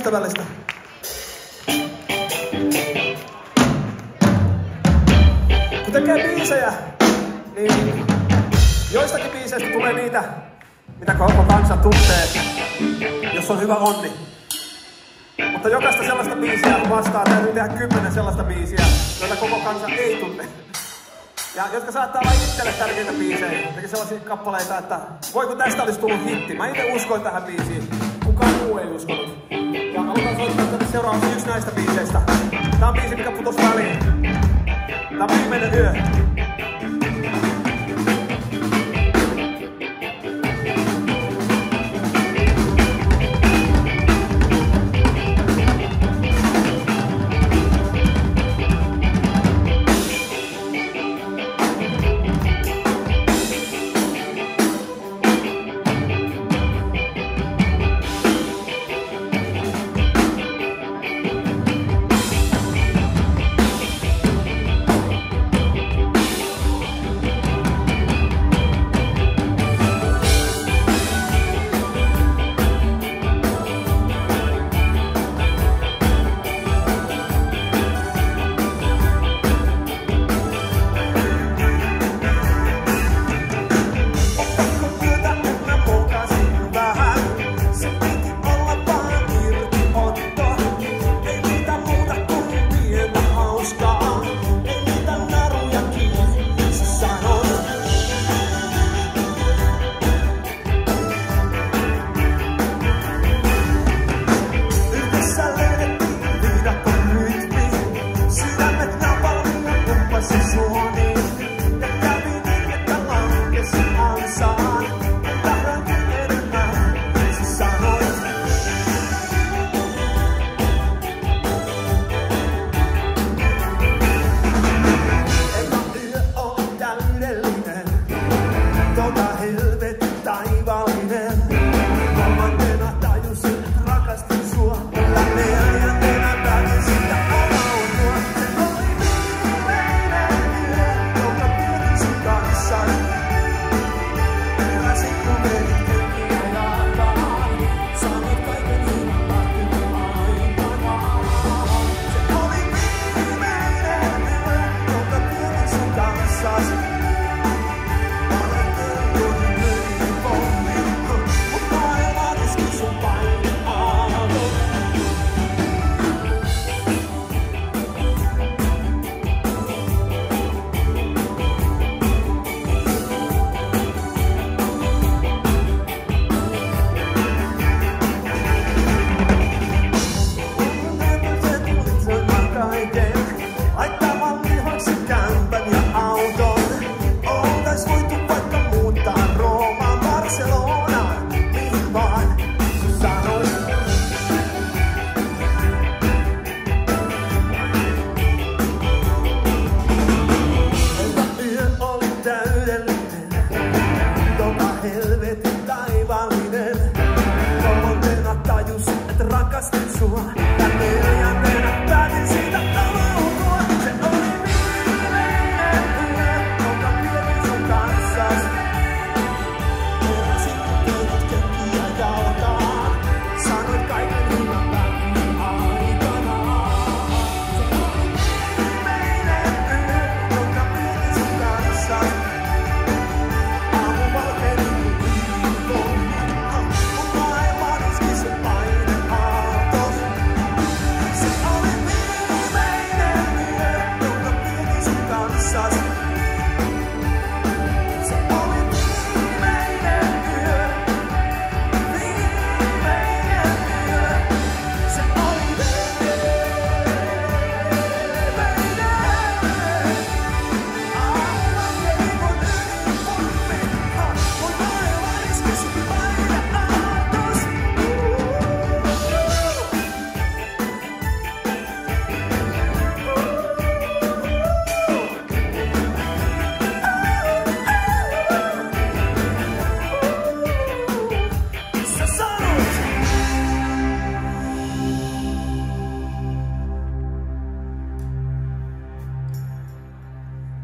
ystävällistä. Kun tekee biisejä, niin joistakin biiseistä tulee niitä, mitä koko kansa tuntee, jos on hyvä onni. Mutta jokaista sellaista biisiä vastaan täytyy tehdä 10 sellaista biisiä, joita koko kansa ei tunne. Ja jotka saattaa olla itselle tärkeitä biisejä, jotenkin sellaisia kappaleita, että voiko tästä olisi tullut hitti. Mä itse uskoin tähän biisiin, kukaan muu ei uskonut. Ja halutaan soittaa tänne seuraavaksi yksi näistä biiseistä. Tää on biisi, mikä putosi väliin. Tää on Viimeinen yö.